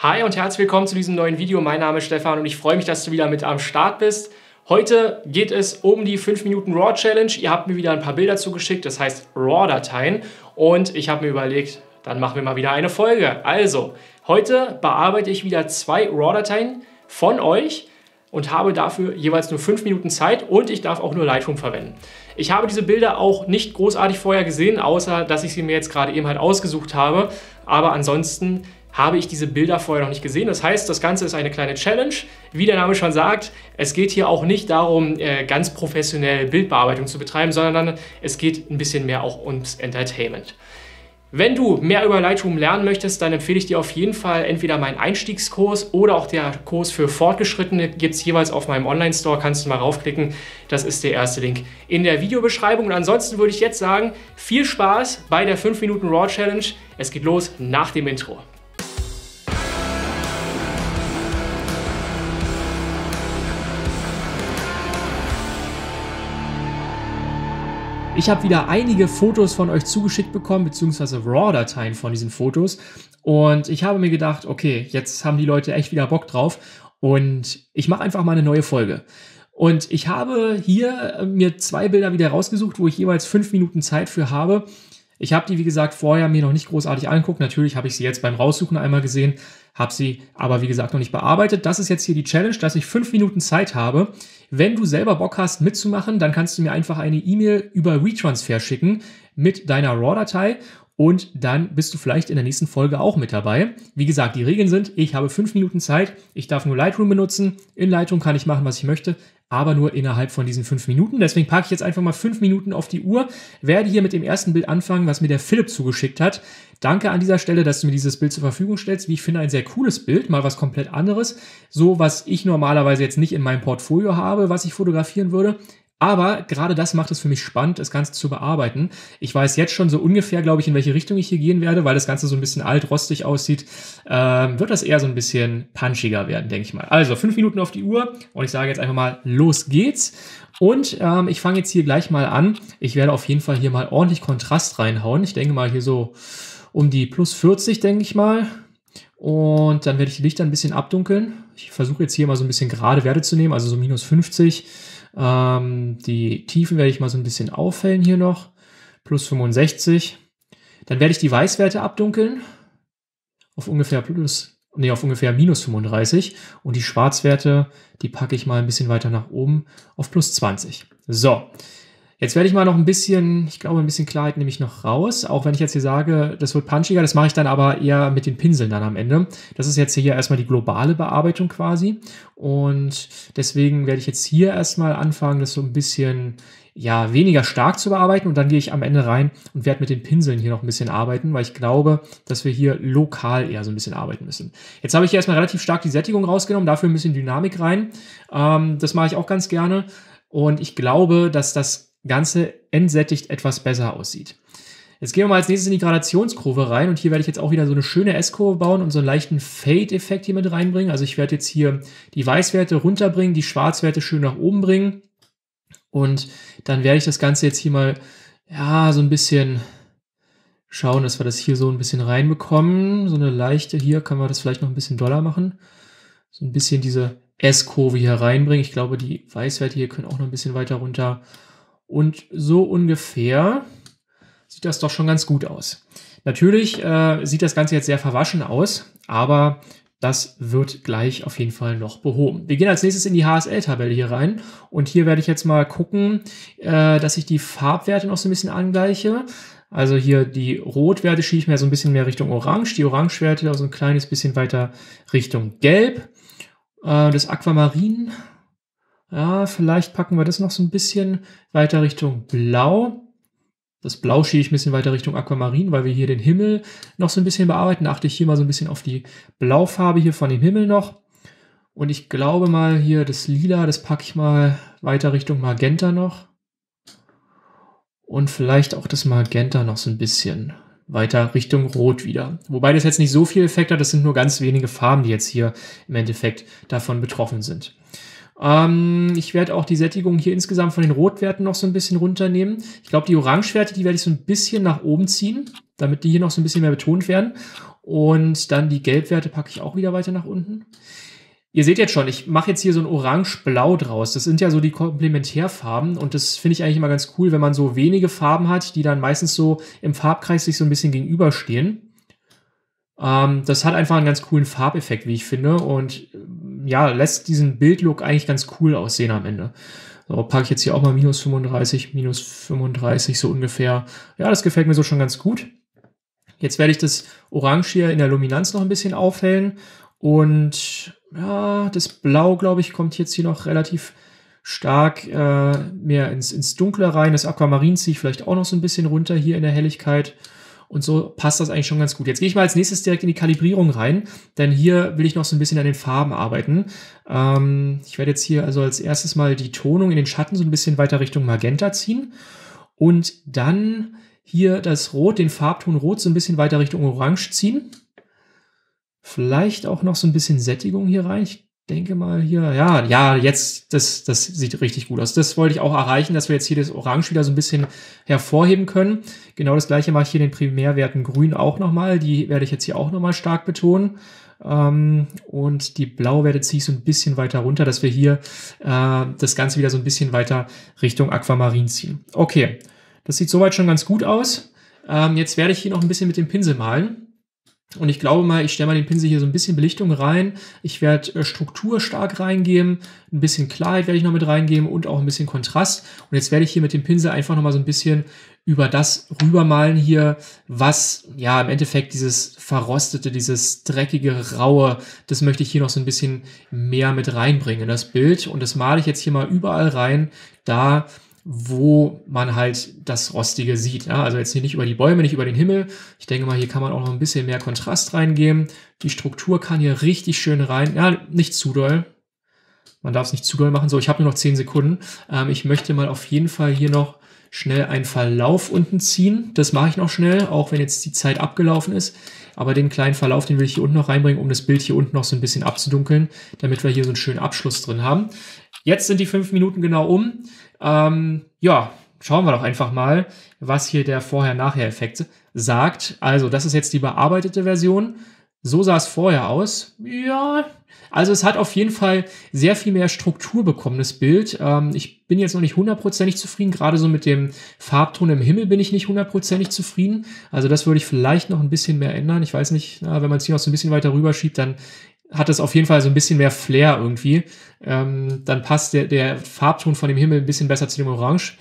Hi und herzlich willkommen zu diesem neuen Video. Mein Name ist Stefan und ich freue mich, dass du wieder mit am Start bist. Heute geht es um die 5 Minuten RAW Challenge. Ihr habt mir wieder ein paar Bilder zugeschickt, das heißt RAW-Dateien. Und ich habe mir überlegt, dann machen wir mal wieder eine Folge. Also, heute bearbeite ich wieder 2 RAW-Dateien von euch und habe dafür jeweils nur 5 Minuten Zeit und ich darf auch nur Lightroom verwenden. Ich habe diese Bilder auch nicht großartig vorher gesehen, außer dass ich sie mir jetzt gerade eben halt ausgesucht habe. Aber ansonsten habe ich diese Bilder vorher noch nicht gesehen. Das heißt, das Ganze ist eine kleine Challenge. Wie der Name schon sagt, es geht hier auch nicht darum, ganz professionell Bildbearbeitung zu betreiben, sondern es geht ein bisschen mehr auch ums Entertainment. Wenn du mehr über Lightroom lernen möchtest, dann empfehle ich dir auf jeden Fall entweder meinen Einstiegskurs oder auch der Kurs für Fortgeschrittene. Gibt es jeweils auf meinem Online-Store, kannst du mal raufklicken. Das ist der erste Link in der Videobeschreibung. Und ansonsten würde ich jetzt sagen, viel Spaß bei der 5 Minuten RAW Challenge. Es geht los nach dem Intro. Ich habe wieder einige Fotos von euch zugeschickt bekommen, beziehungsweise RAW-Dateien von diesen Fotos. Und ich habe mir gedacht, okay, jetzt haben die Leute echt wieder Bock drauf und ich mache einfach mal eine neue Folge. Und ich habe hier mir 2 Bilder wieder rausgesucht, wo ich jeweils 5 Minuten Zeit für habe. Ich habe die, wie gesagt, vorher mir noch nicht großartig angeguckt. Natürlich habe ich sie jetzt beim Raussuchen einmal gesehen, habe sie aber, wie gesagt, noch nicht bearbeitet. Das ist jetzt hier die Challenge, dass ich 5 Minuten Zeit habe. Wenn du selber Bock hast mitzumachen, dann kannst du mir einfach eine E-Mail über WeTransfer schicken mit deiner RAW-Datei und dann bist du vielleicht in der nächsten Folge auch mit dabei. Wie gesagt, die Regeln sind, ich habe 5 Minuten Zeit, ich darf nur Lightroom benutzen. In Lightroom kann ich machen, was ich möchte, aber nur innerhalb von diesen 5 Minuten. Deswegen packe ich jetzt einfach mal 5 Minuten auf die Uhr, werde hier mit dem ersten Bild anfangen, was mir der Philipp zugeschickt hat. Danke an dieser Stelle, dass du mir dieses Bild zur Verfügung stellst. Wie ich finde, ein sehr cooles Bild, mal was komplett anderes. So, was ich normalerweise jetzt nicht in meinem Portfolio habe, was ich fotografieren würde. Aber gerade das macht es für mich spannend, das Ganze zu bearbeiten. Ich weiß jetzt schon so ungefähr, glaube ich, in welche Richtung ich hier gehen werde, weil das Ganze so ein bisschen alt, rostig aussieht. Wird das eher so ein bisschen punchiger werden, denke ich mal. Also 5 Minuten auf die Uhr und ich sage jetzt einfach mal, los geht's. Und ich fange jetzt hier gleich mal an. Ich werde auf jeden Fall hier mal ordentlich Kontrast reinhauen. Ich denke mal hier so um die plus 40, denke ich mal. Und dann werde ich die Lichter ein bisschen abdunkeln. Ich versuche jetzt hier mal so ein bisschen gerade Werte zu nehmen, also so minus 50. Die Tiefen werde ich mal so ein bisschen aufhellen hier noch. Plus 65. Dann werde ich die Weißwerte abdunkeln. Auf ungefähr minus 35. Und die Schwarzwerte, die packe ich mal ein bisschen weiter nach oben auf plus 20. So. Jetzt werde ich mal noch ein bisschen, ich glaube, ein bisschen Klarheit nehme ich noch raus. Auch wenn ich jetzt hier sage, das wird punchiger, das mache ich dann aber eher mit den Pinseln dann am Ende. Das ist jetzt hier erstmal die globale Bearbeitung quasi. Und deswegen werde ich jetzt hier erstmal anfangen, das so ein bisschen, ja, weniger stark zu bearbeiten. Und dann gehe ich am Ende rein und werde mit den Pinseln hier noch ein bisschen arbeiten, weil ich glaube, dass wir hier lokal eher so ein bisschen arbeiten müssen. Jetzt habe ich hier erstmal relativ stark die Sättigung rausgenommen, dafür ein bisschen Dynamik rein. Das mache ich auch ganz gerne. Und ich glaube, dass das Ganze entsättigt etwas besser aussieht. Jetzt gehen wir mal als nächstes in die Gradationskurve rein und hier werde ich jetzt auch wieder so eine schöne S-Kurve bauen und so einen leichten Fade-Effekt hier mit reinbringen. Also ich werde jetzt hier die Weißwerte runterbringen, die Schwarzwerte schön nach oben bringen und dann werde ich das Ganze jetzt hier mal, ja, so ein bisschen schauen, dass wir das hier so ein bisschen reinbekommen. So eine leichte, hier können wir das vielleicht noch ein bisschen doller machen. So ein bisschen diese S-Kurve hier reinbringen. Ich glaube, die Weißwerte hier können auch noch ein bisschen weiter runter. Und so ungefähr sieht das doch schon ganz gut aus. Natürlich sieht das Ganze jetzt sehr verwaschen aus, aber das wird gleich auf jeden Fall noch behoben. Wir gehen als nächstes in die HSL-Tabelle hier rein und hier werde ich jetzt mal gucken, dass ich die Farbwerte noch so ein bisschen angleiche. Also hier die Rotwerte schiebe ich mir so ein bisschen mehr Richtung Orange, die Orangewerte so ein kleines bisschen weiter Richtung Gelb. Das Aquamarin, ja, vielleicht packen wir das noch so ein bisschen weiter Richtung Blau. Das Blau schiebe ich ein bisschen weiter Richtung Aquamarin, weil wir hier den Himmel noch so ein bisschen bearbeiten. Da achte ich hier mal so ein bisschen auf die Blaufarbe hier von dem Himmel noch. Und ich glaube mal hier das Lila, das packe ich mal weiter Richtung Magenta noch. Und vielleicht auch das Magenta noch so ein bisschen weiter Richtung Rot wieder. Wobei das jetzt nicht so viel Effekt hat, das sind nur ganz wenige Farben, die jetzt hier im Endeffekt davon betroffen sind. Ich werde auch die Sättigung hier insgesamt von den Rotwerten noch so ein bisschen runternehmen. Ich glaube, die Orangewerte, die werde ich so ein bisschen nach oben ziehen, damit die hier noch so ein bisschen mehr betont werden. Und dann die Gelbwerte packe ich auch wieder weiter nach unten. Ihr seht jetzt schon, ich mache jetzt hier so ein Orange-Blau draus. Das sind ja so die Komplementärfarben und das finde ich eigentlich immer ganz cool, wenn man so wenige Farben hat, die dann meistens so im Farbkreis sich so ein bisschen gegenüberstehen. Das hat einfach einen ganz coolen Farbeffekt, wie ich finde und ja, lässt diesen Bildlook eigentlich ganz cool aussehen am Ende. So, packe ich jetzt hier auch mal -35, -35 so ungefähr. Ja, das gefällt mir so schon ganz gut. Jetzt werde ich das Orange hier in der Luminanz noch ein bisschen aufhellen und ja, das Blau, glaube ich, kommt jetzt hier noch relativ stark mehr ins Dunkle rein. Das Aquamarin ziehe ich vielleicht auch noch so ein bisschen runter hier in der Helligkeit. Und so passt das eigentlich schon ganz gut. Jetzt gehe ich mal als nächstes direkt in die Kalibrierung rein, denn hier will ich noch so ein bisschen an den Farben arbeiten. Ich werde jetzt hier also als erstes mal die Tonung in den Schatten so ein bisschen weiter Richtung Magenta ziehen und dann hier das Rot, den Farbton Rot so ein bisschen weiter Richtung Orange ziehen. Vielleicht auch noch so ein bisschen Sättigung hier rein. Ich denke mal hier, ja, jetzt, das sieht richtig gut aus. Das wollte ich auch erreichen, dass wir jetzt hier das Orange wieder so ein bisschen hervorheben können. Genau das gleiche mache ich hier in den Primärwerten Grün auch nochmal. Die werde ich jetzt hier auch nochmal stark betonen. Und die Blauwerte ziehe ich so ein bisschen weiter runter, dass wir hier das Ganze wieder so ein bisschen weiter Richtung Aquamarin ziehen. Okay, das sieht soweit schon ganz gut aus. Jetzt werde ich hier noch ein bisschen mit dem Pinsel malen. Und ich glaube mal, ich stelle mal den Pinsel hier so ein bisschen Belichtung rein. Ich werde Struktur stark reingeben, ein bisschen Klarheit werde ich noch mit reingeben und auch ein bisschen Kontrast. Und jetzt werde ich hier mit dem Pinsel einfach noch mal so ein bisschen über das rübermalen hier, was ja im Endeffekt dieses verrostete, dieses dreckige, raue, das möchte ich hier noch so ein bisschen mehr mit reinbringen in das Bild. Und das male ich jetzt hier mal überall rein, da wo man halt das Rostige sieht. Ja? Also jetzt hier nicht über die Bäume, nicht über den Himmel. Ich denke mal, hier kann man auch noch ein bisschen mehr Kontrast reingeben. Die Struktur kann hier richtig schön rein. Ja, nicht zu doll. Man darf es nicht zu doll machen. So, ich habe nur noch 10 Sekunden. Ich möchte mal auf jeden Fall hier noch schnell einen Verlauf unten ziehen. Das mache ich noch schnell, auch wenn jetzt die Zeit abgelaufen ist. Aber den kleinen Verlauf, den will ich hier unten noch reinbringen, um das Bild hier unten noch so ein bisschen abzudunkeln, damit wir hier so einen schönen Abschluss drin haben. Jetzt sind die 5 Minuten genau um. Ja, schauen wir doch einfach mal, was hier der Vorher-Nachher-Effekt sagt. Also, das ist jetzt die bearbeitete Version. So sah es vorher aus. Ja, also es hat auf jeden Fall sehr viel mehr Struktur bekommen, das Bild. Ich bin jetzt noch nicht hundertprozentig zufrieden. Gerade so mit dem Farbton im Himmel bin ich nicht hundertprozentig zufrieden. Also das würde ich vielleicht noch ein bisschen mehr ändern. Ich weiß nicht, wenn man es hier noch so ein bisschen weiter rüberschiebt, dann hat es auf jeden Fall so ein bisschen mehr Flair irgendwie. Dann passt der Farbton von dem Himmel ein bisschen besser zu dem Orange.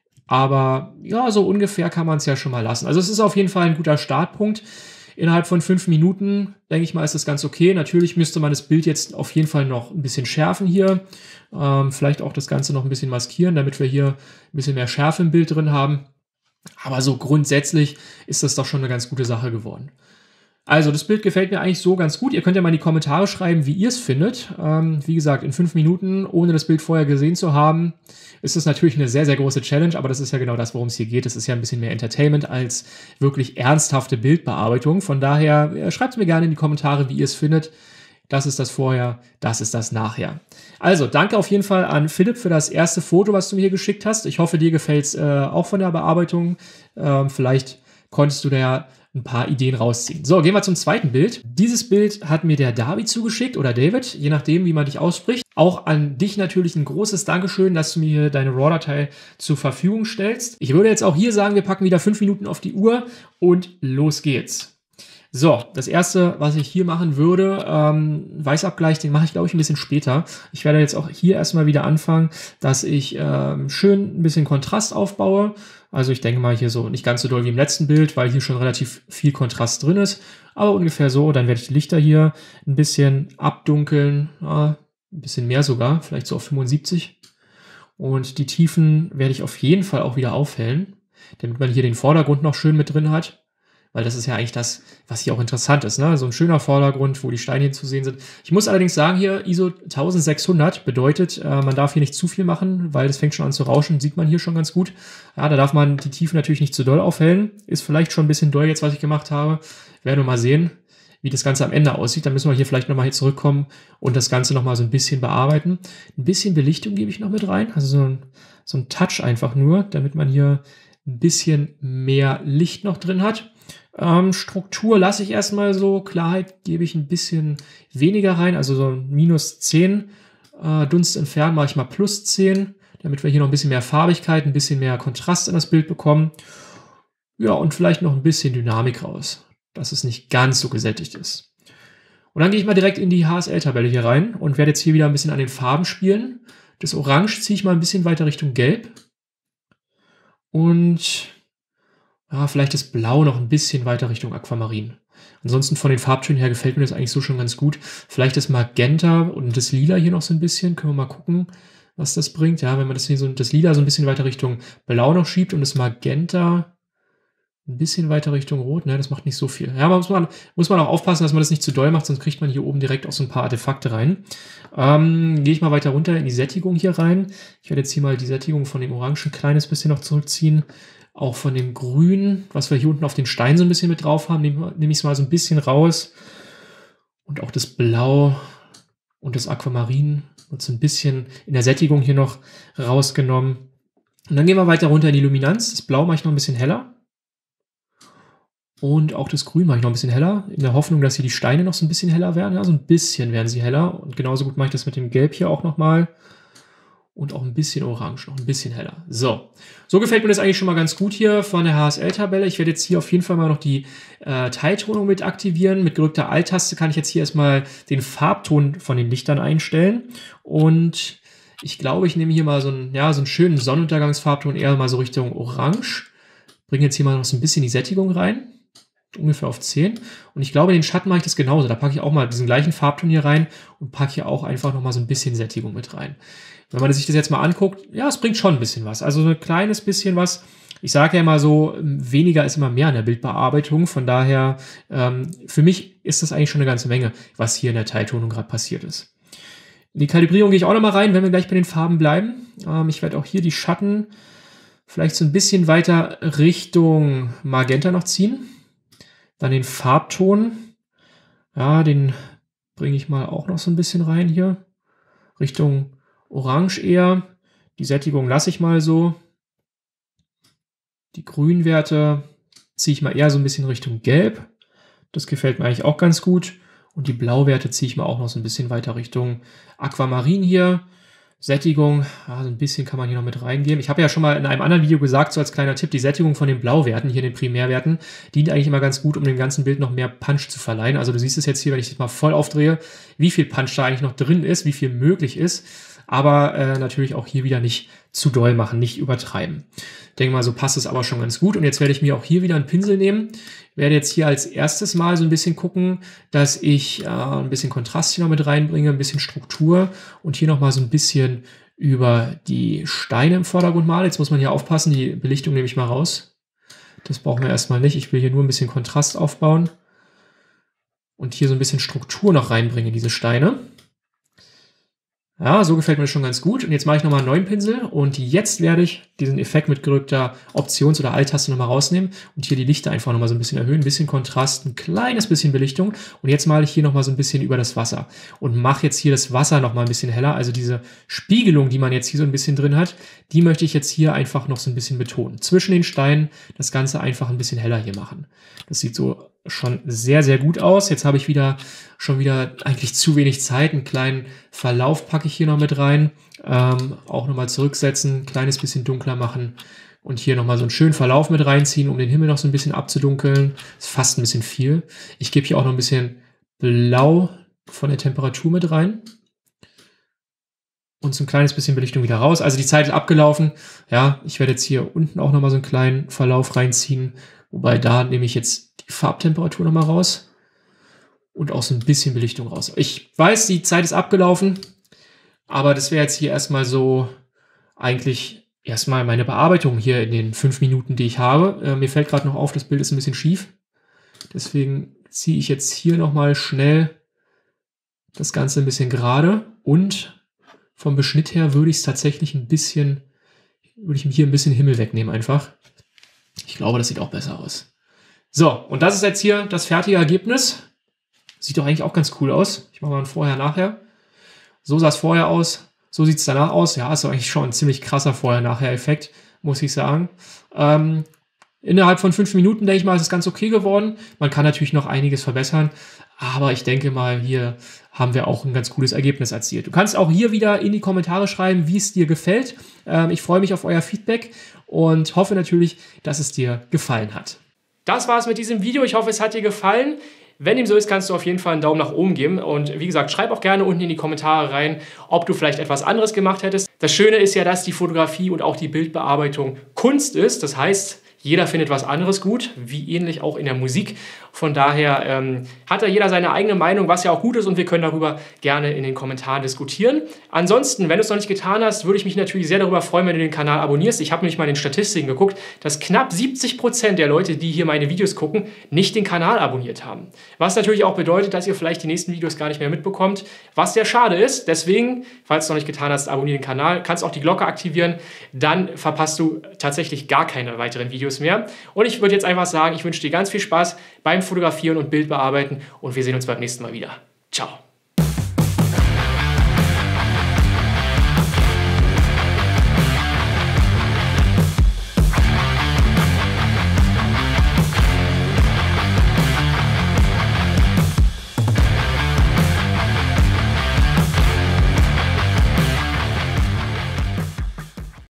Aber ja, so ungefähr kann man es ja schon mal lassen. Also es ist auf jeden Fall ein guter Startpunkt. Innerhalb von 5 Minuten, denke ich mal, ist das ganz okay. Natürlich müsste man das Bild jetzt auf jeden Fall noch ein bisschen schärfen hier. Vielleicht auch das Ganze noch ein bisschen maskieren, damit wir hier ein bisschen mehr Schärfe im Bild drin haben. Aber so grundsätzlich ist das doch schon eine ganz gute Sache geworden. Also das Bild gefällt mir eigentlich so ganz gut. Ihr könnt ja mal in die Kommentare schreiben, wie ihr es findet. Wie gesagt, in 5 Minuten, ohne das Bild vorher gesehen zu haben, ist das natürlich eine sehr, sehr große Challenge. Aber das ist ja genau das, worum es hier geht. Es ist ja ein bisschen mehr Entertainment als wirklich ernsthafte Bildbearbeitung. Von daher schreibt es mir gerne in die Kommentare, wie ihr es findet. Das ist das Vorher, das ist das Nachher. Also, danke auf jeden Fall an Philipp für das erste Foto, was du mir hier geschickt hast. Ich hoffe, dir gefällt es auch von der Bearbeitung. Vielleicht konntest du da ja ein paar Ideen rausziehen. So, gehen wir zum zweiten Bild. Dieses Bild hat mir der David zugeschickt oder David, je nachdem, wie man dich ausspricht. Auch an dich natürlich ein großes Dankeschön, dass du mir hier deine RAW-Datei zur Verfügung stellst. Ich würde jetzt auch hier sagen, wir packen wieder 5 Minuten auf die Uhr und los geht's. So, das erste, was ich hier machen würde, Weißabgleich, den mache ich, glaube ich, ein bisschen später. Ich werde jetzt auch hier erstmal wieder anfangen, dass ich schön ein bisschen Kontrast aufbaue. Also ich denke mal hier so nicht ganz so doll wie im letzten Bild, weil hier schon relativ viel Kontrast drin ist. Aber ungefähr so, dann werde ich die Lichter hier ein bisschen abdunkeln, ein bisschen mehr sogar, vielleicht so auf 75. Und die Tiefen werde ich auf jeden Fall auch wieder aufhellen, damit man hier den Vordergrund noch schön mit drin hat. Weil das ist ja eigentlich das, was hier auch interessant ist, ne? So ein schöner Vordergrund, wo die Steine hier zu sehen sind. Ich muss allerdings sagen, hier ISO 1600 bedeutet, man darf hier nicht zu viel machen, weil das fängt schon an zu rauschen, sieht man hier schon ganz gut. Ja, da darf man die Tiefen natürlich nicht zu doll aufhellen. Ist vielleicht schon ein bisschen doll jetzt, was ich gemacht habe. Werden wir mal sehen, wie das Ganze am Ende aussieht. Dann müssen wir hier vielleicht nochmal hier zurückkommen und das Ganze nochmal so ein bisschen bearbeiten. Ein bisschen Belichtung gebe ich noch mit rein, also so ein Touch einfach nur, damit man hier ein bisschen mehr Licht noch drin hat. Struktur lasse ich erstmal so. Klarheit gebe ich ein bisschen weniger rein, also so -10. Dunst entfernen mache ich mal +10, damit wir hier noch ein bisschen mehr Farbigkeit, ein bisschen mehr Kontrast in das Bild bekommen. Ja, und vielleicht noch ein bisschen Dynamik raus, dass es nicht ganz so gesättigt ist. Und dann gehe ich mal direkt in die HSL-Tabelle hier rein und werde jetzt hier wieder ein bisschen an den Farben spielen. Das Orange ziehe ich mal ein bisschen weiter Richtung Gelb. Und ja, vielleicht das Blau noch ein bisschen weiter Richtung Aquamarin. Ansonsten von den Farbtönen her gefällt mir das eigentlich so schon ganz gut. Vielleicht das Magenta und das Lila hier noch so ein bisschen. Können wir mal gucken, was das bringt. Ja, wenn man das hier das Lila so ein bisschen weiter Richtung Blau noch schiebt und das Magenta ein bisschen weiter Richtung Rot, ne, das macht nicht so viel. Ja, muss man auch aufpassen, dass man das nicht zu doll macht, sonst kriegt man hier oben direkt auch so ein paar Artefakte rein. Gehe ich mal weiter runter in die Sättigung hier rein. Ich werde jetzt hier mal die Sättigung von dem Orange ein kleines bisschen noch zurückziehen. Auch von dem Grün, was wir hier unten auf den Stein so ein bisschen mit drauf haben, nehme ich es mal so ein bisschen raus. Und auch das Blau und das Aquamarin wird so ein bisschen in der Sättigung hier noch rausgenommen. Und dann gehen wir weiter runter in die Luminanz. Das Blau mache ich noch ein bisschen heller. Und auch das Grün mache ich noch ein bisschen heller, in der Hoffnung, dass hier die Steine noch so ein bisschen heller werden. Ja, so ein bisschen werden sie heller. Und genauso gut mache ich das mit dem Gelb hier auch nochmal. Und auch ein bisschen Orange, noch ein bisschen heller. So gefällt mir das eigentlich schon mal ganz gut hier von der HSL-Tabelle. Ich werde jetzt hier auf jeden Fall mal noch die Teiltonung mit aktivieren. Mit gedrückter Alt-Taste kann ich jetzt hier erstmal den Farbton von den Lichtern einstellen. Und ich glaube, ich nehme hier mal so einen schönen Sonnenuntergangsfarbton, eher mal so Richtung Orange. Bringe jetzt hier mal noch so ein bisschen die Sättigung rein. Ungefähr auf 10. Und ich glaube, in den Schatten mache ich das genauso. Da packe ich auch mal diesen gleichen Farbton hier rein und packe hier auch einfach noch mal so ein bisschen Sättigung mit rein. Wenn man sich das jetzt mal anguckt, ja, es bringt schon ein bisschen was. Also so ein kleines bisschen was. Ich sage ja immer so, weniger ist immer mehr in der Bildbearbeitung. Von daher, für mich ist das eigentlich schon eine ganze Menge, was hier in der Teiltonung gerade passiert ist. In die Kalibrierung gehe ich auch noch mal rein, wenn wir gleich bei den Farben bleiben. Ich werde auch hier die Schatten vielleicht so ein bisschen weiter Richtung Magenta noch ziehen. Dann den Farbton, ja, den bringe ich mal auch noch so ein bisschen rein hier. Richtung Orange eher. Die Sättigung lasse ich mal so. Die Grünwerte ziehe ich mal eher so ein bisschen Richtung Gelb. Das gefällt mir eigentlich auch ganz gut. Und die Blauwerte ziehe ich mal auch noch so ein bisschen weiter Richtung Aquamarin hier. Sättigung, ja, so ein bisschen kann man hier noch mit reingeben. Ich habe ja schon mal in einem anderen Video gesagt, so als kleiner Tipp, die Sättigung von den Blauwerten, hier den Primärwerten, dient eigentlich immer ganz gut, um dem ganzen Bild noch mehr Punch zu verleihen. Also du siehst es jetzt hier, wenn ich das mal voll aufdrehe, wie viel Punch da eigentlich noch drin ist, wie viel möglich ist. Aber natürlich auch hier wieder nicht zu doll machen, nicht übertreiben. Ich denke mal, so passt es aber schon ganz gut. Und jetzt werde ich mir auch hier wieder einen Pinsel nehmen. Werde jetzt hier als erstes mal so ein bisschen gucken, dass ich ein bisschen Kontrast hier noch mit reinbringe, ein bisschen Struktur und hier noch mal so ein bisschen über die Steine im Vordergrund male. Jetzt muss man hier aufpassen, die Belichtung nehme ich mal raus. Das brauchen wir erstmal nicht. Ich will hier nur ein bisschen Kontrast aufbauen und hier so ein bisschen Struktur noch reinbringen in diese Steine. Ja, so gefällt mir das schon ganz gut. Und jetzt mache ich nochmal einen neuen Pinsel und jetzt werde ich diesen Effekt mit gedrückter Options- oder Alt-Taste nochmal rausnehmen und hier die Lichter einfach nochmal so ein bisschen erhöhen, ein bisschen Kontrast, ein kleines bisschen Belichtung. Und jetzt male ich hier nochmal so ein bisschen über das Wasser und mache jetzt hier das Wasser nochmal ein bisschen heller. Also diese Spiegelung, die man jetzt hier so ein bisschen drin hat, die möchte ich jetzt hier einfach noch so ein bisschen betonen. Zwischen den Steinen das Ganze einfach ein bisschen heller hier machen. Das sieht so schon sehr, sehr gut aus. Jetzt habe ich schon wieder eigentlich zu wenig Zeit. Einen kleinen Verlauf packe ich hier noch mit rein. Auch nochmal zurücksetzen, ein kleines bisschen dunkler machen und hier nochmal so einen schönen Verlauf mit reinziehen, um den Himmel noch so ein bisschen abzudunkeln. Ist fast ein bisschen viel. Ich gebe hier auch noch ein bisschen Blau von der Temperatur mit rein. Und so ein kleines bisschen Belichtung wieder raus. Also die Zeit ist abgelaufen. Ja, ich werde jetzt hier unten auch nochmal so einen kleinen Verlauf reinziehen. Wobei da nehme ich jetzt die Farbtemperatur nochmal raus. Und auch so ein bisschen Belichtung raus. Ich weiß, die Zeit ist abgelaufen. Aber das wäre jetzt hier erstmal so eigentlich erstmal meine Bearbeitung hier in den 5 Minuten, die ich habe. Mir fällt gerade noch auf, das Bild ist ein bisschen schief. Deswegen ziehe ich jetzt hier nochmal schnell das Ganze ein bisschen gerade. Und vom Beschnitt her würde ich es tatsächlich würde ich hier ein bisschen Himmel wegnehmen einfach. Ich glaube, das sieht auch besser aus. So, und das ist jetzt hier das fertige Ergebnis. Sieht doch eigentlich auch ganz cool aus. Ich mache mal ein Vorher-Nachher. So sah es vorher aus. So sieht es danach aus. Ja, ist doch eigentlich schon ein ziemlich krasser Vorher-Nachher-Effekt, muss ich sagen. Innerhalb von 5 Minuten, denke ich mal, ist es ganz okay geworden. Man kann natürlich noch einiges verbessern, aber ich denke mal, hier haben wir auch ein ganz cooles Ergebnis erzielt. Du kannst auch hier wieder in die Kommentare schreiben, wie es dir gefällt. Ich freue mich auf euer Feedback und hoffe natürlich, dass es dir gefallen hat. Das war's mit diesem Video. Ich hoffe, es hat dir gefallen. Wenn dem so ist, kannst du auf jeden Fall einen Daumen nach oben geben. Und wie gesagt, schreib auch gerne unten in die Kommentare rein, ob du vielleicht etwas anderes gemacht hättest. Das Schöne ist ja, dass die Fotografie und auch die Bildbearbeitung Kunst ist. Das heißt, jeder findet was anderes gut, wie ähnlich auch in der Musik. Von daher hat da jeder seine eigene Meinung, was ja auch gut ist, und wir können darüber gerne in den Kommentaren diskutieren. Ansonsten, wenn du es noch nicht getan hast, würde ich mich natürlich sehr darüber freuen, wenn du den Kanal abonnierst. Ich habe nämlich mal in den Statistiken geguckt, dass knapp 70% der Leute, die hier meine Videos gucken, nicht den Kanal abonniert haben. Was natürlich auch bedeutet, dass ihr vielleicht die nächsten Videos gar nicht mehr mitbekommt, was sehr schade ist. Deswegen, falls du es noch nicht getan hast, abonniere den Kanal, kannst auch die Glocke aktivieren, dann verpasst du tatsächlich gar keine weiteren Videos mehr. Und ich würde jetzt einfach sagen, ich wünsche dir ganz viel Spaß beim Fotografieren und Bildbearbeiten und wir sehen uns beim nächsten Mal wieder. Ciao.